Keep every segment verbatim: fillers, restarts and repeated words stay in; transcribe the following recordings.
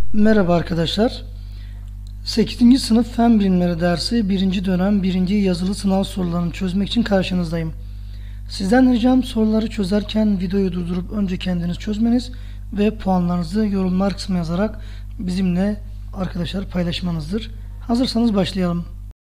Merhaba arkadaşlar. sekizinci sınıf Fen Bilimleri dersi birinci dönem birinci yazılı sınav sorularını çözmek için karşınızdayım. Sizden ricam soruları çözerken videoyu durdurup önce kendiniz çözmeniz ve puanlarınızı yorumlar kısmına yazarak bizimle arkadaşlar paylaşmanızdır. Hazırsanız başlayalım.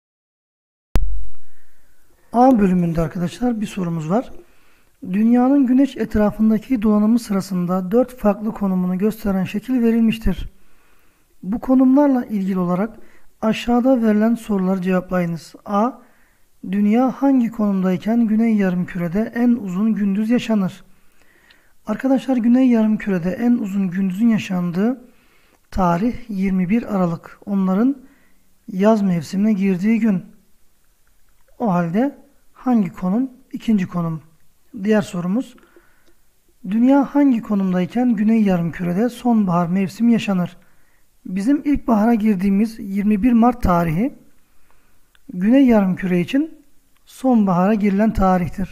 A bölümünde arkadaşlar bir sorumuz var. Dünyanın güneş etrafındaki dolanımı sırasında dört farklı konumunu gösteren şekil verilmiştir. Bu konumlarla ilgili olarak aşağıda verilen soruları cevaplayınız. A. Dünya hangi konumdayken Güney Yarımküre'de en uzun gündüz yaşanır? Arkadaşlar Güney Yarımküre'de en uzun gündüzün yaşandığı tarih yirmi bir Aralık. Onların yaz mevsimine girdiği gün. O halde hangi konum? İkinci konum. Diğer sorumuz. Dünya hangi konumdayken Güney Yarımküre'de sonbahar mevsimi yaşanır? Bizim ilkbahara girdiğimiz yirmi bir Mart tarihi Güney Yarımküre için sonbahara girilen tarihtir.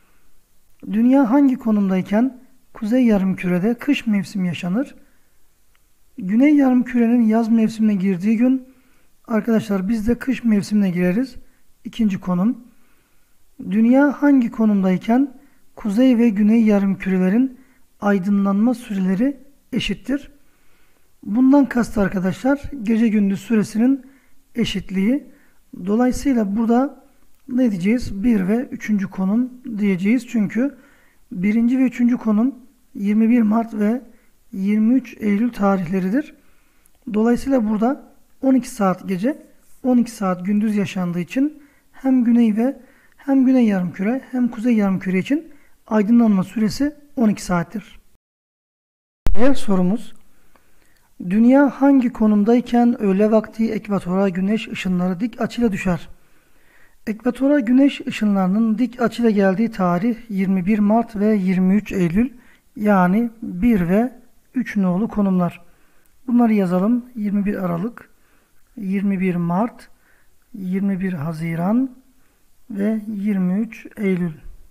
Dünya hangi konumdayken Kuzey Yarımküre'de kış mevsimi yaşanır? Güney Yarımküre'nin yaz mevsimine girdiği gün arkadaşlar biz de kış mevsimine gireriz. İkinci konum. Dünya hangi konumdayken Kuzey ve Güney Yarımkürelerin aydınlanma süreleri eşittir? Bundan kastı arkadaşlar gece gündüz süresinin eşitliği. Dolayısıyla burada ne diyeceğiz? bir ve üçüncü konum diyeceğiz. Çünkü birinci ve üçüncü konum yirmi bir Mart ve yirmi üç Eylül tarihleridir. Dolayısıyla burada on iki saat gece, on iki saat gündüz yaşandığı için hem güney ve hem güney yarımküre hem kuzey yarımküre için aydınlanma süresi on iki saattir. Diğer sorumuz. Dünya hangi konumdayken öğle vakti ekvatora güneş ışınları dik açıyla düşer? Ekvatora güneş ışınlarının dik açıyla geldiği tarih yirmi bir Mart ve yirmi üç Eylül, yani bir ve üç nolu konumlar. Bunları yazalım. yirmi bir Aralık, yirmi bir Mart, yirmi bir Haziran ve yirmi üç Eylül.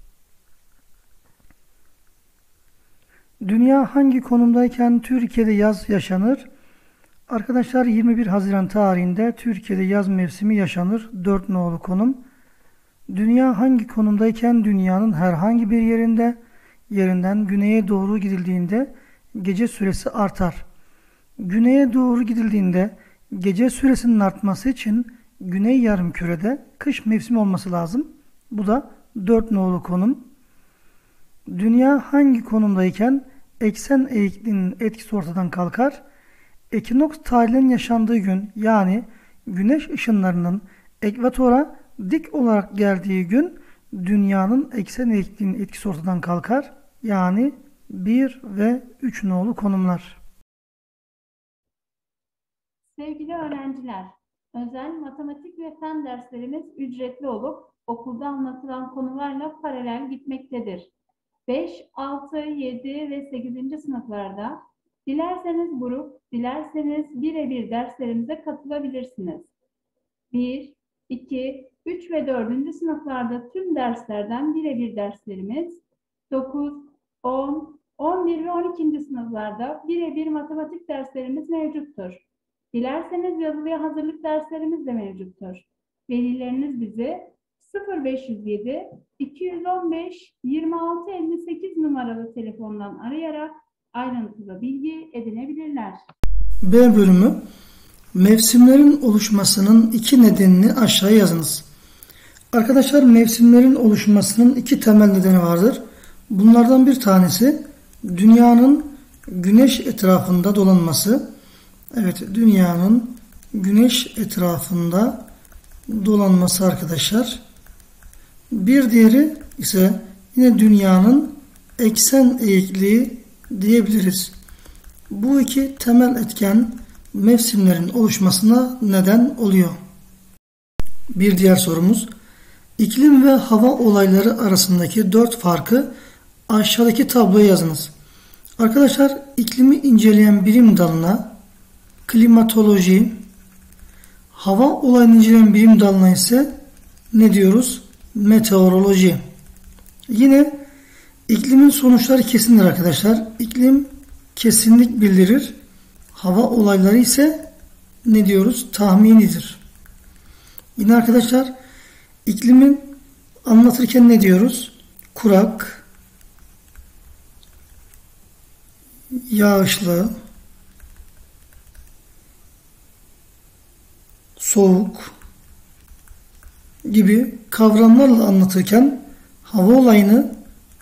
Dünya hangi konumdayken Türkiye'de yaz yaşanır? Arkadaşlar yirmi bir Haziran tarihinde Türkiye'de yaz mevsimi yaşanır. dört nolu konum. Dünya hangi konumdayken dünyanın herhangi bir yerinde yerinden güneye doğru gidildiğinde gece süresi artar. Güneye doğru gidildiğinde gece süresinin artması için Güney Yarımküre'de kış mevsimi olması lazım. Bu da dört nolu konum. Dünya hangi konumdayken eksen eğikliğinin etkisi ortadan kalkar? Ekinoks tarihlerinin yaşandığı gün, yani güneş ışınlarının ekvatora dik olarak geldiği gün dünyanın eksen eğikliğinin etkisi ortadan kalkar. Yani bir ve üç nolu konumlar. Sevgili öğrenciler, özel matematik ve fen derslerimiz ücretli olup okulda anlatılan konularla paralel gitmektedir. beş, altı, yedi ve sekizinci sınıflarda dilerseniz grup, dilerseniz birebir derslerimize katılabilirsiniz. bir, iki, üç ve dördüncü sınıflarda tüm derslerden birebir derslerimiz, dokuz, on, on bir ve on ikinci sınıflarda birebir matematik derslerimiz mevcuttur. Dilerseniz yazılıya hazırlık derslerimiz de mevcuttur. Velileriniz bizi sıfır beş yüz yedi iki yüz on beş yirmi altı elli sekiz numaralı telefondan arayarak ayrıntılı bilgi edinebilirler. B bölümü. Mevsimlerin oluşmasının iki nedenini aşağıya yazınız. Arkadaşlar mevsimlerin oluşmasının iki temel nedeni vardır. Bunlardan bir tanesi dünyanın güneş etrafında dolanması. Evet, dünyanın güneş etrafında dolanması arkadaşlar. Bir diğeri ise yine dünyanın eksen eğikliği diyebiliriz. Bu iki temel etken mevsimlerin oluşmasına neden oluyor. Bir diğer sorumuz. İklim ve hava olayları arasındaki dört farkı aşağıdaki tabloya yazınız. Arkadaşlar iklimi inceleyen bilim dalına klimatoloji, hava olayını inceleyen bilim dalına ise ne diyoruz? Meteoroloji. Yine iklimin sonuçları kesindir arkadaşlar. İklim kesinlik bildirir. Hava olayları ise ne diyoruz? Tahminidir. Yine arkadaşlar iklimin anlatırken ne diyoruz? Kurak, yağışlı, soğuk gibi kavramlarla anlatırken hava olayını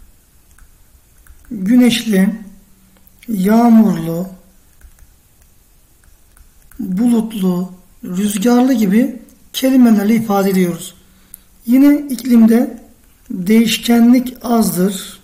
güneşli, yağmurlu, bulutlu, rüzgarlı gibi kelimelerle ifade ediyoruz. Yine iklimde değişkenlik azdır.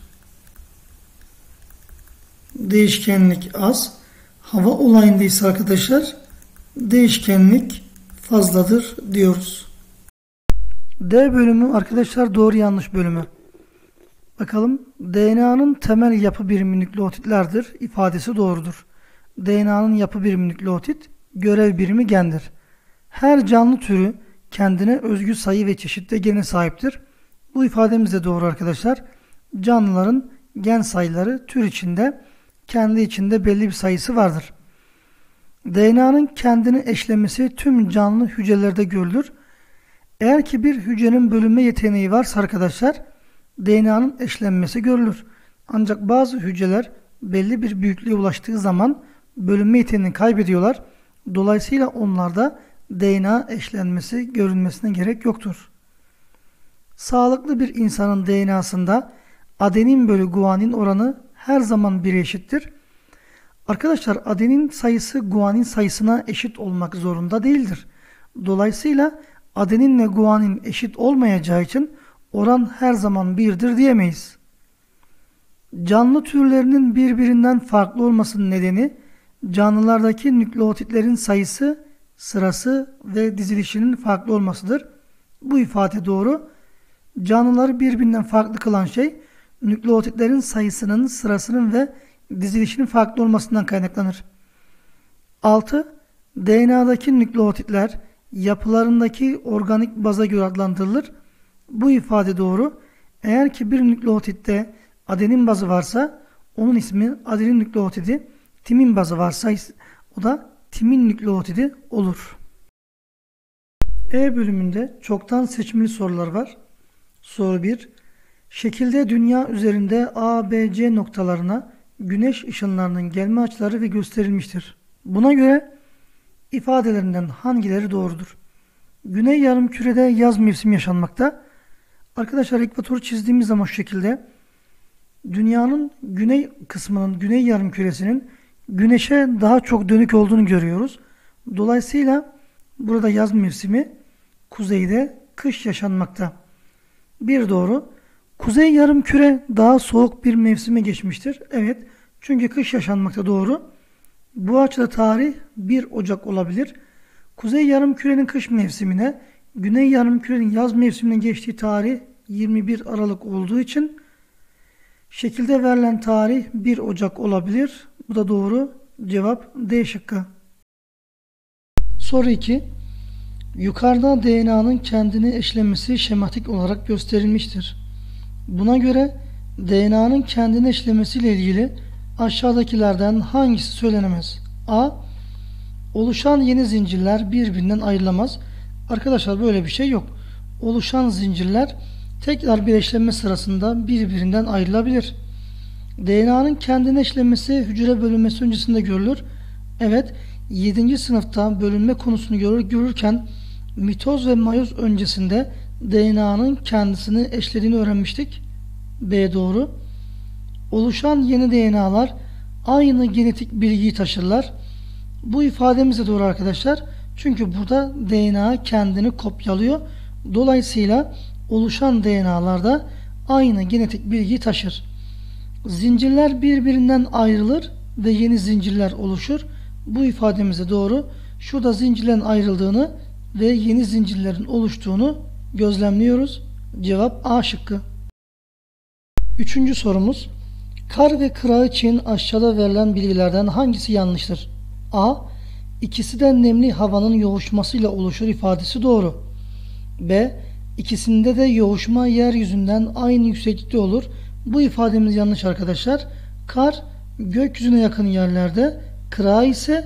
Değişkenlik az. Hava olayında ise arkadaşlar değişkenlik fazladır diyoruz. D bölümü arkadaşlar doğru yanlış bölümü. Bakalım. D N A'nın temel yapı birimi nükleotitlerdir. İfadesi doğrudur. D N A'nın yapı birimi nükleotit, görev birimi gendir. Her canlı türü kendine özgü sayı ve çeşitte gene sahiptir. Bu ifademiz de doğru arkadaşlar. Canlıların gen sayıları tür içinde kendi içinde belli bir sayısı vardır. D N A'nın kendini eşlemesi tüm canlı hücrelerde görülür. Eğer ki bir hücrenin bölünme yeteneği varsa arkadaşlar D N A'nın eşlenmesi görülür. Ancak bazı hücreler belli bir büyüklüğe ulaştığı zaman bölünme yeteneğini kaybediyorlar. Dolayısıyla onlarda D N A eşlenmesi görülmesine gerek yoktur. Sağlıklı bir insanın D N A'sında adenin bölü guanin oranı her zaman bire eşittir. Arkadaşlar adenin sayısı guanin sayısına eşit olmak zorunda değildir. Dolayısıyla adeninle guanin eşit olmayacağı için oran her zaman birdir diyemeyiz. Canlı türlerinin birbirinden farklı olmasının nedeni canlılardaki nükleotitlerin sayısı, sırası ve dizilişinin farklı olmasıdır. Bu ifade doğru. Canlıları birbirinden farklı kılan şey nükleotitlerin sayısının, sırasının ve dizilişinin farklı olmasından kaynaklanır. altı. D N A'daki nükleotitler yapılarındaki organik baza göre adlandırılır. Bu ifade doğru. Eğer ki bir nükleotitte adenin bazı varsa onun ismi adenin nükleotidi, timin bazı varsa o da timin nükleotidi olur. E bölümünde çoktan seçmeli sorular var. Soru bir. Şekilde dünya üzerinde A, B, C noktalarına güneş ışınlarının gelme açıları ve gösterilmiştir. Buna göre ifadelerinden hangileri doğrudur? Güney yarımkürede yaz mevsimi yaşanmakta. Arkadaşlar ekvatoru çizdiğimiz zaman şu şekilde dünyanın güney kısmının, güney yarımküresinin güneşe daha çok dönük olduğunu görüyoruz. Dolayısıyla burada yaz mevsimi, kuzeyde kış yaşanmakta. Bir doğru. Kuzey yarımküre daha soğuk bir mevsime geçmiştir. Evet. Çünkü kış yaşanmakta doğru. Bu açıda tarih bir Ocak olabilir. Kuzey yarımkürenin kış mevsimine, güney yarımkürenin yaz mevsimine geçtiği tarih yirmi bir Aralık olduğu için şekilde verilen tarih bir Ocak olabilir. Bu da doğru. Cevap D şıkkı. Soru iki. Yukarıda D N A'nın kendini eşlemesi şematik olarak gösterilmiştir. Buna göre D N A'nın kendini eşlemesiyle ilgili aşağıdakilerden hangisi söylenemez? A. Oluşan yeni zincirler birbirinden ayrılamaz. Arkadaşlar böyle bir şey yok. Oluşan zincirler tekrar bir eşlenme sırasında birbirinden ayrılabilir. D N A'nın kendini eşlemesi hücre bölünmesi öncesinde görülür. Evet, yedinci sınıfta bölünme konusunu görür, görürken mitoz ve mayoz öncesinde D N A'nın kendisini eşlediğini öğrenmiştik. B doğru. Oluşan yeni D N A'lar aynı genetik bilgiyi taşırlar. Bu ifademiz de doğru arkadaşlar. Çünkü burada D N A kendini kopyalıyor. Dolayısıyla oluşan D N A'lar da aynı genetik bilgiyi taşır. Zincirler birbirinden ayrılır ve yeni zincirler oluşur. Bu ifademiz de doğru. Şurada zincirlerin ayrıldığını ve yeni zincirlerin oluştuğunu gözlemliyoruz. Cevap A şıkkı. Üçüncü sorumuz. Kar ve kırağı için aşağıda verilen bilgilerden hangisi yanlıştır? A. İkisi de nemli havanın yoğuşmasıyla oluşur ifadesi doğru. B. İkisinde de yoğuşma yeryüzünden aynı yükseklikte olur. Bu ifademiz yanlış arkadaşlar. Kar gökyüzüne yakın yerlerde, kırağı ise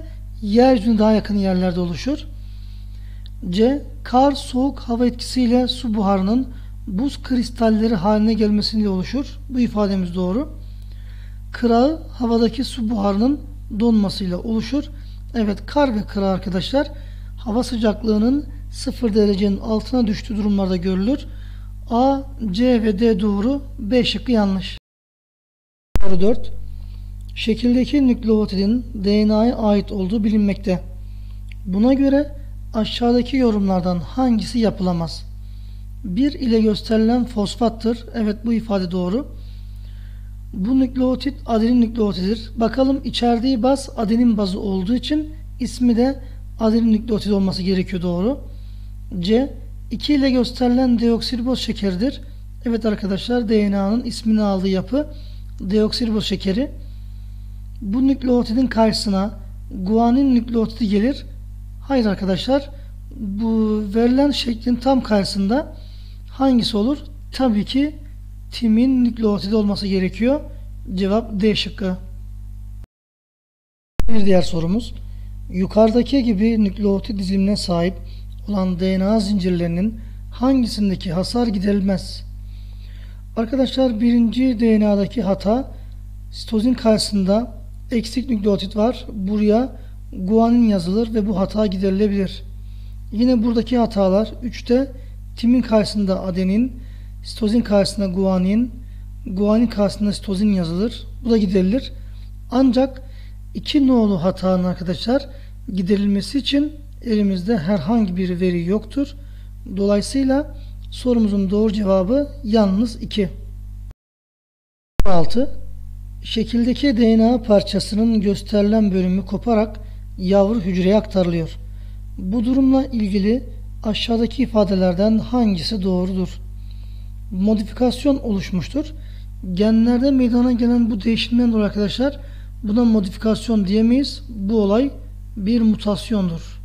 yeryüzüne daha yakın yerlerde oluşur. C. Kar soğuk hava etkisiyle su buharının buz kristalleri haline gelmesiyle oluşur. Bu ifademiz doğru. Kırağı havadaki su buharının donmasıyla oluşur. Evet, kar ve kıra arkadaşlar hava sıcaklığının sıfır derecenin altına düştüğü durumlarda görülür. A, C ve D doğru. B şıkkı yanlış. Soru dört. Şekildeki nükleotidin D N A'ya ait olduğu bilinmekte. Buna göre aşağıdaki yorumlardan hangisi yapılamaz? bir ile gösterilen fosfattır. Evet, bu ifade doğru. Bu nükleotit adenin nükleotididir. Bakalım, içerdiği baz adenin bazı olduğu için ismi de adenin nükleotit olması gerekiyor, doğru. C. iki ile gösterilen deoksiriboz şekeridir. Evet arkadaşlar, D N A'nın ismini aldığı yapı deoksiriboz şekeri. Bu nükleotidin karşısına guanin nükleotidi gelir. Hayır arkadaşlar, bu verilen şeklin tam karşısında hangisi olur? Tabii ki timin nükleotidi olması gerekiyor. Cevap D şıkkı. Bir diğer sorumuz. Yukarıdaki gibi nükleotit dizilimine sahip olan D N A zincirlerinin hangisindeki hasar giderilmez? Arkadaşlar, birinci D N A'daki hata, sitozin karşısında eksik nükleotit var. Buraya guanin yazılır ve bu hata giderilebilir. Yine buradaki hatalar üçte timin karşısında adenin, sitozin karşısında guanin, guanin karşısında sitozin yazılır. Bu da giderilir. Ancak iki nolu hatanın arkadaşlar giderilmesi için elimizde herhangi bir veri yoktur. Dolayısıyla sorumuzun doğru cevabı yalnız iki. altı. Şekildeki D N A parçasının gösterilen bölümü koparak yavru hücreye aktarılıyor. Bu durumla ilgili aşağıdaki ifadelerden hangisi doğrudur? Modifikasyon oluşmuştur. Genlerde meydana gelen bu değişimden dolayı arkadaşlar buna modifikasyon diyemeyiz. Bu olay bir mutasyondur.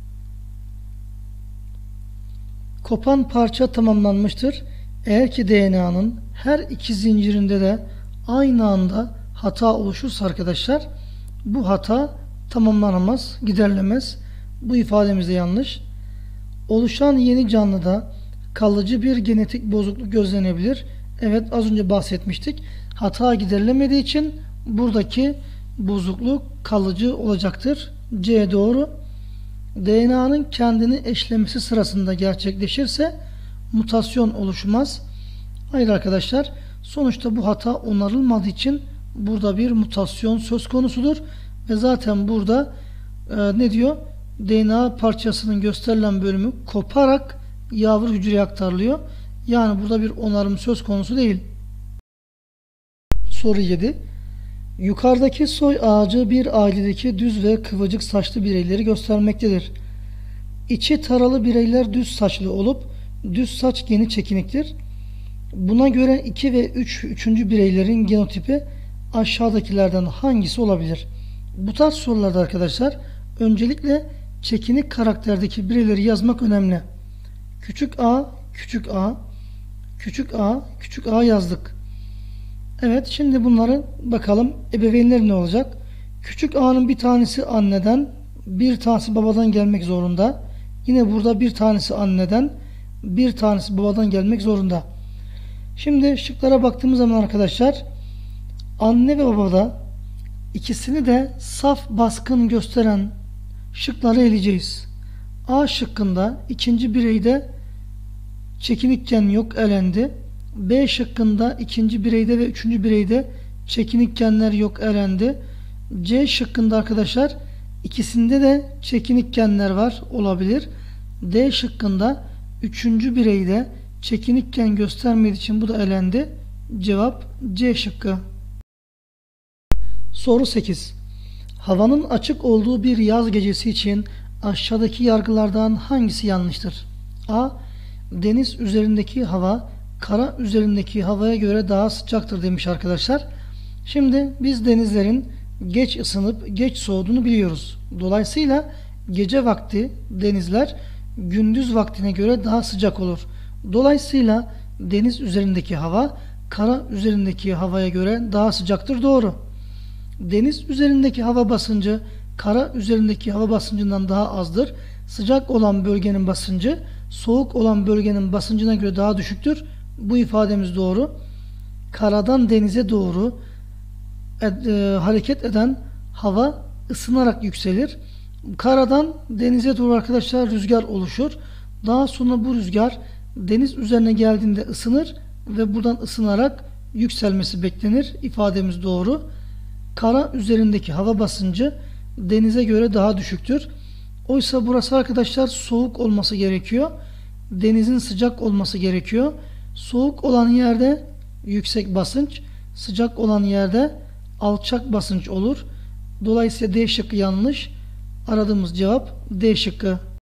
Kopan parça tamamlanmıştır. Eğer ki D N A'nın her iki zincirinde de aynı anda hata oluşursa arkadaşlar bu hata tamamlanamaz, giderilemez. Bu ifademiz de yanlış. Oluşan yeni canlıda kalıcı bir genetik bozukluk gözlenebilir. Evet, az önce bahsetmiştik. Hata giderilemediği için buradaki bozukluk kalıcı olacaktır. C doğru. D N A'nın kendini eşlemesi sırasında gerçekleşirse mutasyon oluşmaz. Hayır arkadaşlar, sonuçta bu hata onarılmadığı için burada bir mutasyon söz konusudur. Ve zaten burada e, ne diyor? D N A parçasının gösterilen bölümü koparak yavru hücreye aktarılıyor. Yani burada bir onarım söz konusu değil. Soru yedi. Yukarıdaki soy ağacı bir ailedeki düz ve kıvırcık saçlı bireyleri göstermektedir. İçi taralı bireyler düz saçlı olup düz saç geni çekiniktir. Buna göre iki ve üç üçüncü bireylerin genotipi aşağıdakilerden hangisi olabilir? Bu tarz sorularda arkadaşlar öncelikle çekinik karakterdeki bireyleri yazmak önemli. Küçük a, küçük a, küçük a, küçük a yazdık. Evet, şimdi bunları bakalım ebeveynleri ne olacak? Küçük a'nın bir tanesi anneden, bir tanesi babadan gelmek zorunda. Yine burada bir tanesi anneden, bir tanesi babadan gelmek zorunda. Şimdi şıklara baktığımız zaman arkadaşlar anne ve babada ikisini de saf baskın gösteren şıkları eleyeceğiz. A şıkkında ikinci bireyde çekinik gen yok, elendi. B şıkkında ikinci bireyde ve üçüncü bireyde çekinik genler yok, elendi. C şıkkında arkadaşlar ikisinde de çekinik genler var, olabilir. D şıkkında üçüncü bireyde çekinik gen göstermediği için bu da elendi. Cevap C şıkkı. Soru sekiz. Havanın açık olduğu bir yaz gecesi için aşağıdaki yargılardan hangisi yanlıştır? A. Deniz üzerindeki hava kara üzerindeki havaya göre daha sıcaktır demiş arkadaşlar. Şimdi biz denizlerin geç ısınıp geç soğuduğunu biliyoruz. Dolayısıyla gece vakti denizler gündüz vaktine göre daha sıcak olur. Dolayısıyla deniz üzerindeki hava kara üzerindeki havaya göre daha sıcaktır, doğru. Deniz üzerindeki hava basıncı kara üzerindeki hava basıncından daha azdır. Sıcak olan bölgenin basıncı soğuk olan bölgenin basıncına göre daha düşüktür. Bu ifademiz doğru. Karadan denize doğru ed, e, hareket eden hava ısınarak yükselir. Karadan denize doğru arkadaşlar rüzgar oluşur. Daha sonra bu rüzgar deniz üzerine geldiğinde ısınır ve buradan ısınarak yükselmesi beklenir. İfademiz doğru. Kara üzerindeki hava basıncı denize göre daha düşüktür. Oysa burası arkadaşlar soğuk olması gerekiyor. Denizin sıcak olması gerekiyor. Soğuk olan yerde yüksek basınç, sıcak olan yerde alçak basınç olur. Dolayısıyla D şıkkı yanlış. Aradığımız cevap D şıkkı.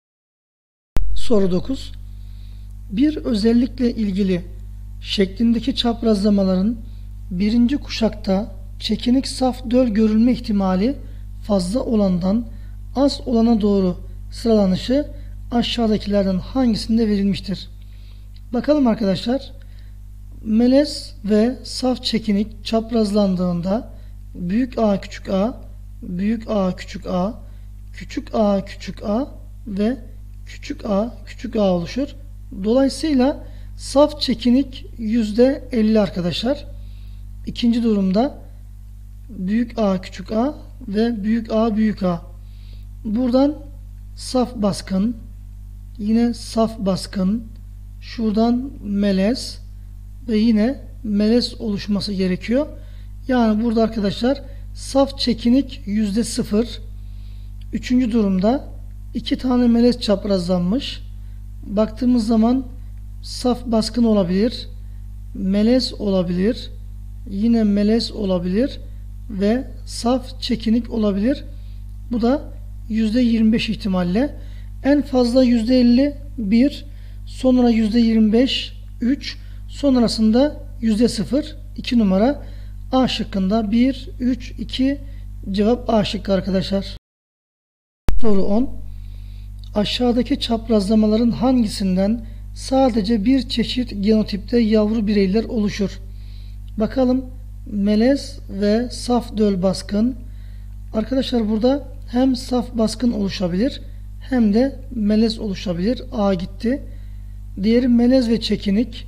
Soru dokuz. Bir özellikle ilgili şeklindeki çaprazlamaların birinci kuşakta çekinik saf döl görülme ihtimali fazla olandan az olana doğru sıralanışı aşağıdakilerden hangisinde verilmiştir? Bakalım arkadaşlar. Melez ve saf çekinik çaprazlandığında büyük A küçük a, büyük A küçük a, küçük a küçük a ve küçük a küçük a oluşur. Dolayısıyla saf çekinik yüzde elli arkadaşlar. İkinci durumda büyük A küçük a ve büyük A büyük A. Buradan saf baskın, yine saf baskın, şuradan melez ve yine melez oluşması gerekiyor. Yani burada arkadaşlar saf çekinik yüzde sıfır. Üçüncü durumda iki tane melez çaprazlanmış. Baktığımız zaman saf baskın olabilir, melez olabilir, yine melez olabilir ve saf çekinik olabilir. Bu da yüzde yirmi beş ihtimalle. En fazla yüzde elli bir, sonra yüzde yirmi beş üç, sonrasında yüzde sıfır iki numara A şıkkında bir, üç, iki cevap A şıkkı arkadaşlar. Soru on. Aşağıdaki çaprazlamaların hangisinden sadece bir çeşit genotipte yavru bireyler oluşur? Bakalım. Melez ve saf döl baskın. Arkadaşlar burada hem saf baskın oluşabilir hem de melez oluşabilir. A gitti. Diğeri melez ve çekinik.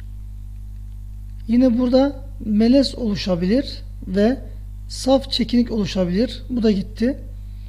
Yine burada melez oluşabilir ve saf çekinik oluşabilir. Bu da gitti.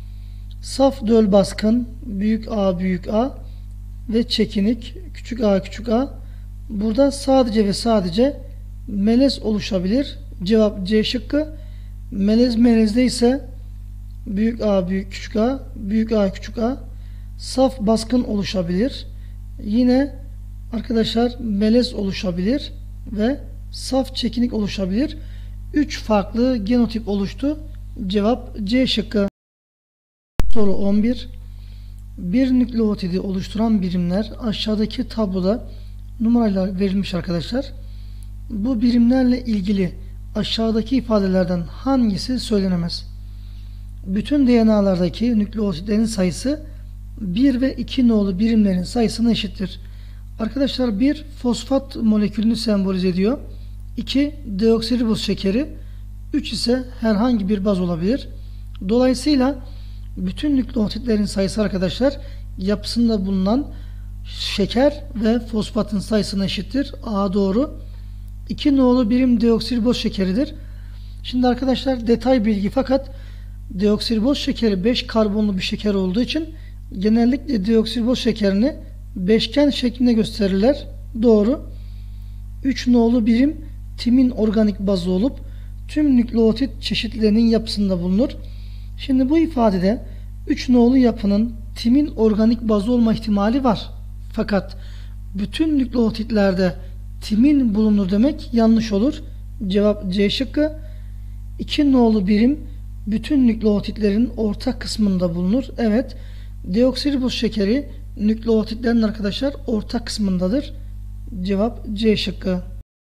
Saf döl baskın, büyük A büyük A ve çekinik küçük a küçük a. Burada sadece ve sadece melez oluşabilir. Cevap C şıkkı. Melez melezde ise büyük A büyük küçük a, büyük A küçük a. Saf baskın oluşabilir. Yine arkadaşlar melez oluşabilir ve saf çekinik oluşabilir. üç farklı genotip oluştu. Cevap C şıkkı. Soru on bir. Bir nükleotidi oluşturan birimler aşağıdaki tabloda numarayla verilmiş arkadaşlar. Bu birimlerle ilgili aşağıdaki ifadelerden hangisi söylenemez? Bütün D N A'lardaki nükleotitlerin sayısı bir ve iki nolu birimlerin sayısına eşittir. Arkadaşlar bir fosfat molekülünü sembolize ediyor. iki deoksiriboz şekeri, üç ise herhangi bir baz olabilir. Dolayısıyla bütün nükleotitlerin sayısı arkadaşlar yapısında bulunan şeker ve fosfatın sayısına eşittir. A doğru. iki nolu birim deoksiriboz şekeridir. Şimdi arkadaşlar detay bilgi, fakat deoksiriboz şekeri beş karbonlu bir şeker olduğu için genellikle deoksiriboz şekerini beşgen şeklinde gösterirler. Doğru. üç nolu birim timin organik bazı olup tüm nükleotit çeşitlerinin yapısında bulunur. Şimdi bu ifadede üç nolu yapının timin organik bazı olma ihtimali var. Fakat bütün nükleotitlerde timin bulunur demek yanlış olur. Cevap C şıkkı. iki nolu birim bütün nükleotitlerin orta kısmında bulunur. Evet, deoksiriboz şekeri nükleotitlerin arkadaşlar orta kısmındadır. Cevap C şıkkı.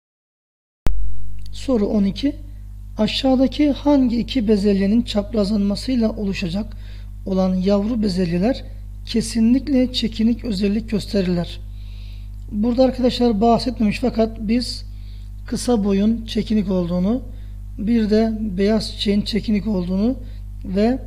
Soru on iki. Aşağıdaki hangi iki bezelyenin çaprazlanmasıyla oluşacak olan yavru bezelyeler kesinlikle çekinik özellik gösterirler? Burada arkadaşlar bahsetmemiş, fakat biz kısa boyun çekinik olduğunu, bir de beyaz çiçeğin çekinik olduğunu ve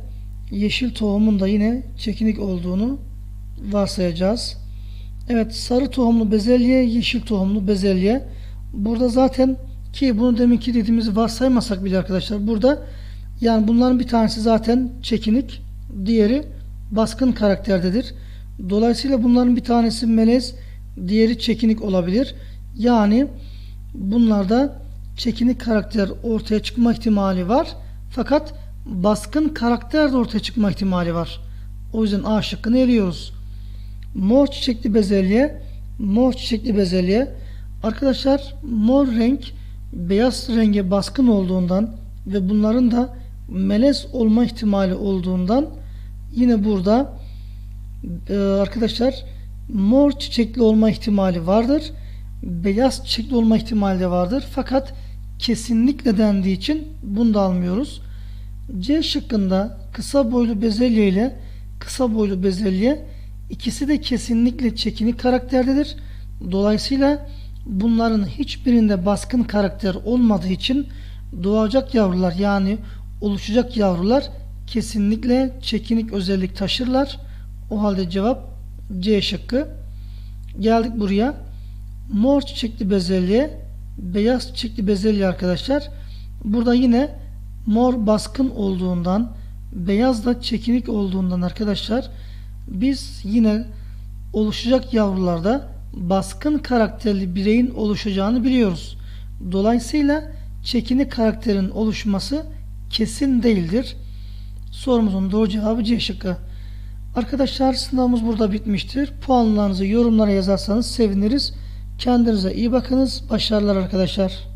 yeşil tohumun da yine çekinik olduğunu varsayacağız. Evet, sarı tohumlu bezelye, yeşil tohumlu bezelye. Burada zaten, ki bunu deminki dediğimizi varsaymasak bile arkadaşlar, burada yani bunların bir tanesi zaten çekinik, diğeri baskın karakterdedir. Dolayısıyla bunların bir tanesi melez, diğeri çekinik olabilir. Yani bunlarda çekinik karakter ortaya çıkma ihtimali var. Fakat baskın karakter de ortaya çıkma ihtimali var. O yüzden A şıkkını eliyoruz. Mor çiçekli bezelye, mor çiçekli bezelye. Arkadaşlar, mor renk beyaz renge baskın olduğundan ve bunların da melez olma ihtimali olduğundan yine burada e, arkadaşlar mor çiçekli olma ihtimali vardır. Beyaz çiçekli olma ihtimali de vardır. Fakat kesinlikle dendiği için bunu da almıyoruz. C şıkkında kısa boylu bezelye ile kısa boylu bezelye, ikisi de kesinlikle çekinik karakterdedir. Dolayısıyla bunların hiçbirinde baskın karakter olmadığı için doğacak yavrular, yani oluşacak yavrular kesinlikle çekinik özellik taşırlar. O halde cevap C şıkkı. Geldik buraya. Mor çiçekli bezelye, beyaz çiçekli bezelye arkadaşlar. Burada yine mor baskın olduğundan, beyaz da çekinik olduğundan arkadaşlar, biz yine oluşacak yavrularda baskın karakterli bireyin oluşacağını biliyoruz. Dolayısıyla çekinik karakterin oluşması kesin değildir. Sorumuzun doğru cevabı C şıkkı. Arkadaşlar, sınavımız burada bitmiştir. Puanlarınızı yorumlara yazarsanız seviniriz. Kendinize iyi bakınız. Başarılar arkadaşlar.